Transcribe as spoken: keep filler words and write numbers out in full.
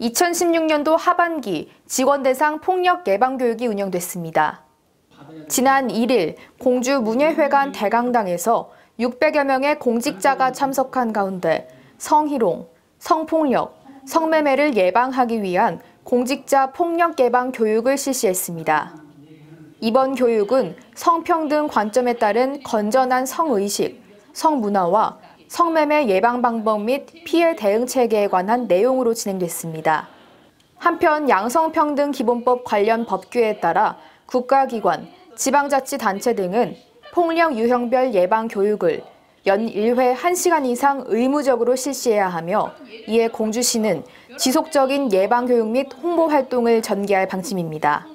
이천십육 년도 하반기 직원 대상 폭력 예방 교육이 운영됐습니다. 지난 일 일 공주 문예회관 대강당에서 육백여 명의 공직자가 참석한 가운데 성희롱, 성폭력, 성매매를 예방하기 위한 공직자 폭력 예방 교육을 실시했습니다. 이번 교육은 성평등 관점에 따른 건전한 성의식, 성문화와 성매매 예방 방법 및 피해 대응 체계에 관한 내용으로 진행됐습니다. 한편 양성평등기본법 관련 법규에 따라 국가기관, 지방자치단체 등은 폭력 유형별 예방 교육을 연 일 회 한 시간 이상 의무적으로 실시해야 하며 이에 공주시는 지속적인 예방 교육 및 홍보 활동을 전개할 방침입니다.